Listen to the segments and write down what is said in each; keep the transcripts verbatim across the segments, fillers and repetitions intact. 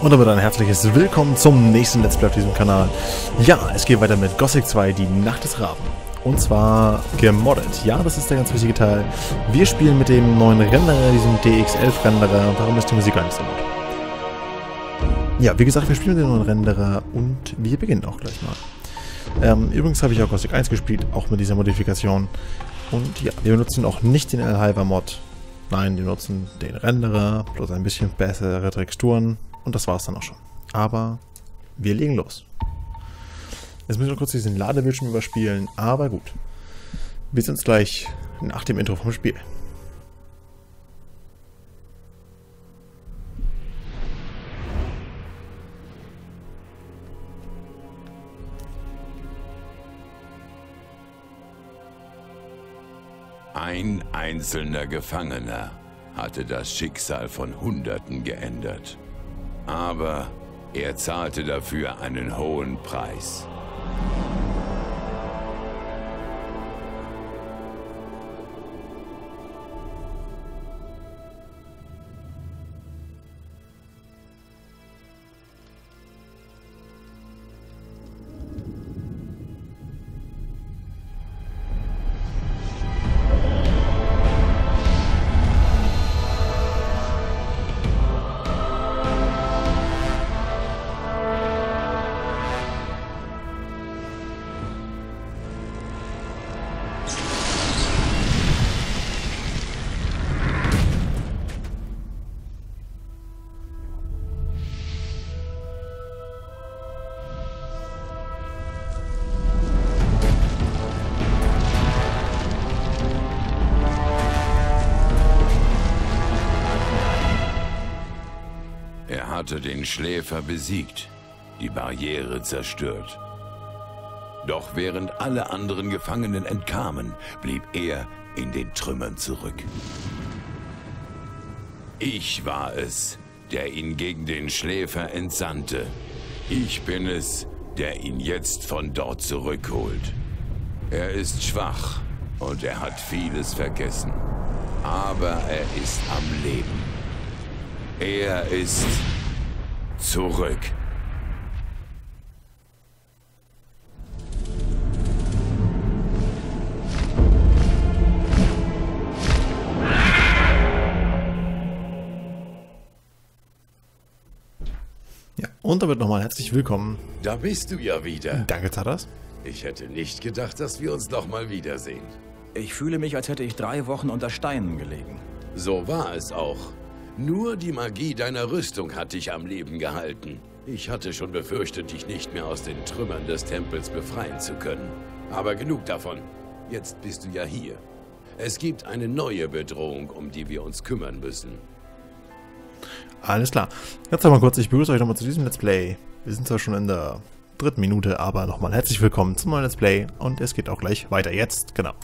Und damit ein herzliches Willkommen zum nächsten Let's Play auf diesem Kanal. Ja, es geht weiter mit Gothic zwei, die Nacht des Raben. Und zwar gemoddet. Ja, das ist der ganz wichtige Teil. Wir spielen mit dem neuen Renderer, diesem D X elf Renderer. Warum ist die Musik eigentlich so laut? Ja, wie gesagt, wir spielen mit dem neuen Renderer und wir beginnen auch gleich mal. Ähm, übrigens habe ich auch Gothic eins gespielt, auch mit dieser Modifikation. Und ja, wir benutzen auch nicht den L-Hyper-Mod. Nein, wir nutzen den Renderer, bloß ein bisschen bessere Texturen. Und das war es dann auch schon. Aber wir legen los. Jetzt müssen wir noch kurz diesen Ladebildschirm überspielen, aber gut. Wir sehen uns gleich nach dem Intro vom Spiel. Ein einzelner Gefangener hatte das Schicksal von Hunderten geändert. Aber er zahlte dafür einen hohen Preis. Er hatte den Schläfer besiegt, die Barriere zerstört. Doch während alle anderen Gefangenen entkamen, blieb er in den Trümmern zurück. Ich war es, der ihn gegen den Schläfer entsandte. Ich bin es, der ihn jetzt von dort zurückholt. Er ist schwach und er hat vieles vergessen. Aber er ist am Leben. Er ist zurück. Ja, und damit nochmal herzlich willkommen. Da bist du ja wieder. Danke, Tadas. Ich hätte nicht gedacht, dass wir uns noch mal wiedersehen. Ich fühle mich, als hätte ich drei Wochen unter Steinen gelegen. So war es auch. Nur die Magie deiner Rüstung hat dich am Leben gehalten. Ich hatte schon befürchtet, dich nicht mehr aus den Trümmern des Tempels befreien zu können. Aber genug davon. Jetzt bist du ja hier. Es gibt eine neue Bedrohung, um die wir uns kümmern müssen. Alles klar. Jetzt nochmal kurz, ich begrüße euch nochmal zu diesem Let's Play. Wir sind zwar schon in der dritten Minute, aber nochmal herzlich willkommen zum neuen Let's Play. Und es geht auch gleich weiter jetzt, genau.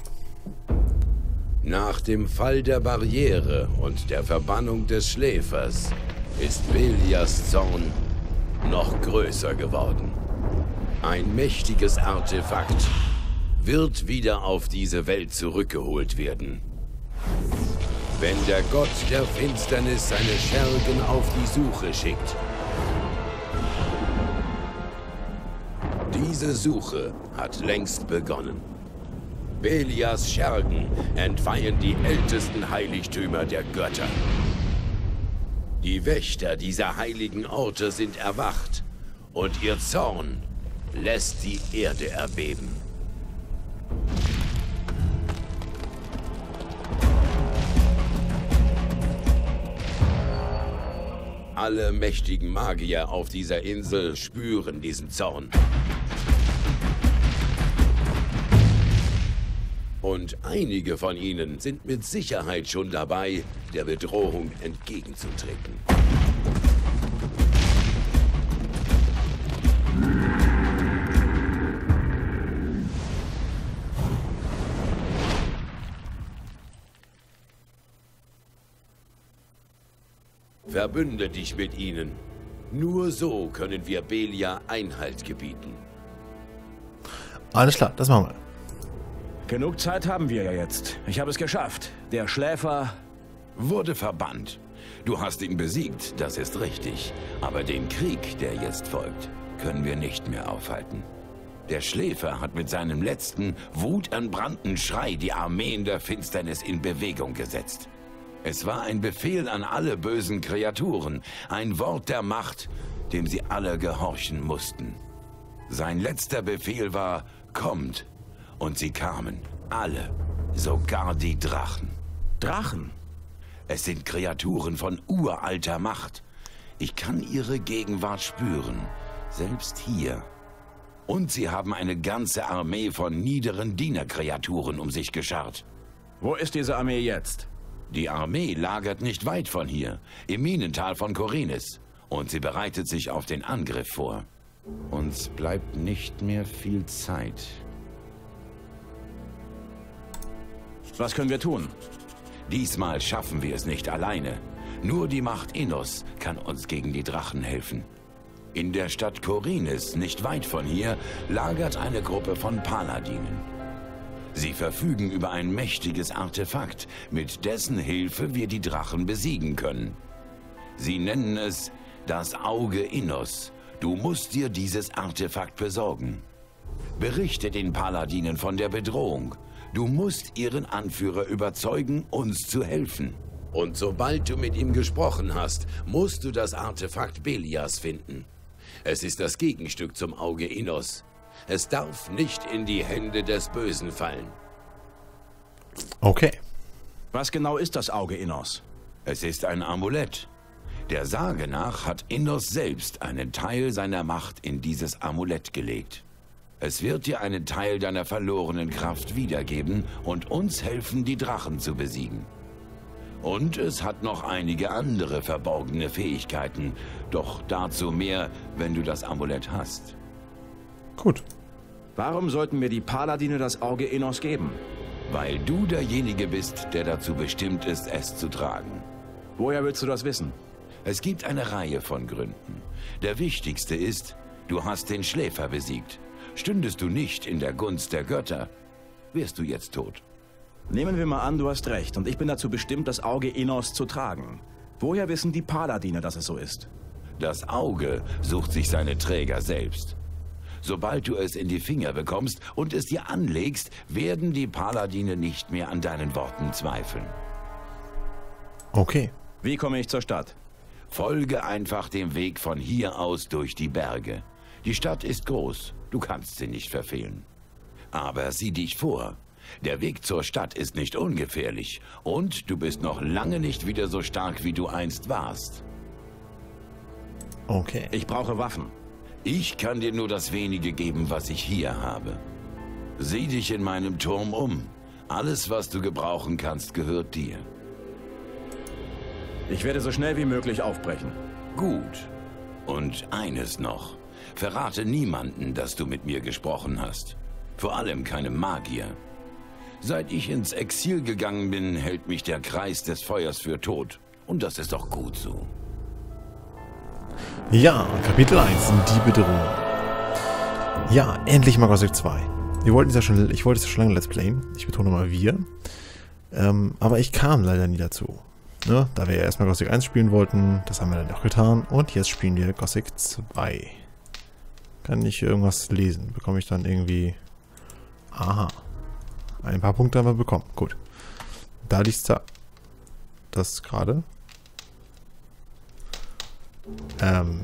Nach dem Fall der Barriere und der Verbannung des Schläfers ist Belias Zorn noch größer geworden. Ein mächtiges Artefakt wird wieder auf diese Welt zurückgeholt werden. Wenn der Gott der Finsternis seine Schergen auf die Suche schickt. Diese Suche hat längst begonnen. Belias Schergen entweihen die ältesten Heiligtümer der Götter. Die Wächter dieser heiligen Orte sind erwacht und ihr Zorn lässt die Erde erbeben. Alle mächtigen Magier auf dieser Insel spüren diesen Zorn. Und einige von ihnen sind mit Sicherheit schon dabei, der Bedrohung entgegenzutreten. Verbünde dich mit ihnen. Nur so können wir Belia Einhalt gebieten. Alles klar, das machen wir. Genug Zeit haben wir ja jetzt. Ich habe es geschafft. Der Schläfer wurde verbannt. Du hast ihn besiegt, das ist richtig. Aber den Krieg, der jetzt folgt, können wir nicht mehr aufhalten. Der Schläfer hat mit seinem letzten, wutentbrannten Schrei die Armeen der Finsternis in Bewegung gesetzt. Es war ein Befehl an alle bösen Kreaturen, ein Wort der Macht, dem sie alle gehorchen mussten. Sein letzter Befehl war, kommt. Und sie kamen, alle, sogar die Drachen. Drachen? Es sind Kreaturen von uralter Macht. Ich kann ihre Gegenwart spüren, selbst hier. Und sie haben eine ganze Armee von niederen Dienerkreaturen um sich geschart. Wo ist diese Armee jetzt? Die Armee lagert nicht weit von hier, im Minental von Khorinis. Und sie bereitet sich auf den Angriff vor. Uns bleibt nicht mehr viel Zeit. Was können wir tun? Diesmal schaffen wir es nicht alleine. Nur die Macht Innos kann uns gegen die Drachen helfen. In der Stadt Khorinis, nicht weit von hier, lagert eine Gruppe von Paladinen. Sie verfügen über ein mächtiges Artefakt, mit dessen Hilfe wir die Drachen besiegen können. Sie nennen es das Auge Innos. Du musst dir dieses Artefakt besorgen. Berichte den Paladinen von der Bedrohung. Du musst ihren Anführer überzeugen, uns zu helfen. Und sobald du mit ihm gesprochen hast, musst du das Artefakt Belias finden. Es ist das Gegenstück zum Auge Innos. Es darf nicht in die Hände des Bösen fallen. Okay. Was genau ist das Auge Innos? Es ist ein Amulett. Der Sage nach hat Innos selbst einen Teil seiner Macht in dieses Amulett gelegt. Es wird dir einen Teil deiner verlorenen Kraft wiedergeben und uns helfen, die Drachen zu besiegen. Und es hat noch einige andere verborgene Fähigkeiten, doch dazu mehr, wenn du das Amulett hast. Gut. Warum sollten mir die Paladine das Auge Innos geben? Weil du derjenige bist, der dazu bestimmt ist, es zu tragen. Woher willst du das wissen? Es gibt eine Reihe von Gründen. Der wichtigste ist, du hast den Schläfer besiegt. Stündest du nicht in der Gunst der Götter, wärst du jetzt tot. Nehmen wir mal an, du hast recht und ich bin dazu bestimmt, das Auge Innos zu tragen. Woher wissen die Paladine, dass es so ist? Das Auge sucht sich seine Träger selbst. Sobald du es in die Finger bekommst und es dir anlegst, werden die Paladine nicht mehr an deinen Worten zweifeln. Okay. Wie komme ich zur Stadt? Folge einfach dem Weg von hier aus durch die Berge. Die Stadt ist groß, du kannst sie nicht verfehlen. Aber sieh dich vor, der Weg zur Stadt ist nicht ungefährlich und du bist noch lange nicht wieder so stark, wie du einst warst. Okay. Ich brauche Waffen. Ich kann dir nur das wenige geben, was ich hier habe. Sieh dich in meinem Turm um. Alles, was du gebrauchen kannst, gehört dir. Ich werde so schnell wie möglich aufbrechen. Gut. Und eines noch. Verrate niemanden, dass du mit mir gesprochen hast. Vor allem keinem Magier. Seit ich ins Exil gegangen bin, hält mich der Kreis des Feuers für tot. Und das ist doch gut so. Ja, Kapitel eins, die Bedrohung. Ja, endlich mal Gothic zwei. Wir wollten es ja schon, ich wollte es ja schon lange Let's Playen. Ich betone mal wir. Ähm, aber ich kam leider nie dazu. Ne? Da wir ja erstmal Gothic eins spielen wollten, das haben wir dann auch getan. Und jetzt spielen wir Gothic zwei. Kann ich irgendwas lesen? Bekomme ich dann irgendwie... Aha. Ein paar Punkte haben wir bekommen. Gut. Da liegt da... Das gerade... Ähm...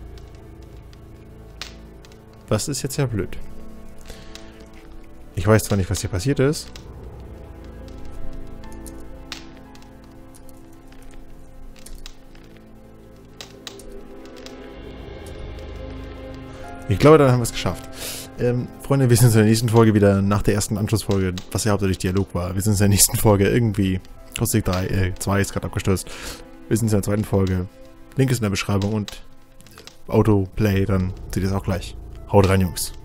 Das ist jetzt ja blöd. Ich weiß zwar nicht, was hier passiert ist. Ich glaube, dann haben wir es geschafft. Ähm, Freunde, wir sind uns in der nächsten Folge wieder nach der ersten Anschlussfolge, was ja hauptsächlich Dialog war. Wir sind uns in der nächsten Folge irgendwie... Gothic drei, äh, zwei ist gerade abgestürzt. Wir sind uns in der zweiten Folge. Link ist in der Beschreibung und Autoplay, dann seht ihr es auch gleich. Haut rein, Jungs.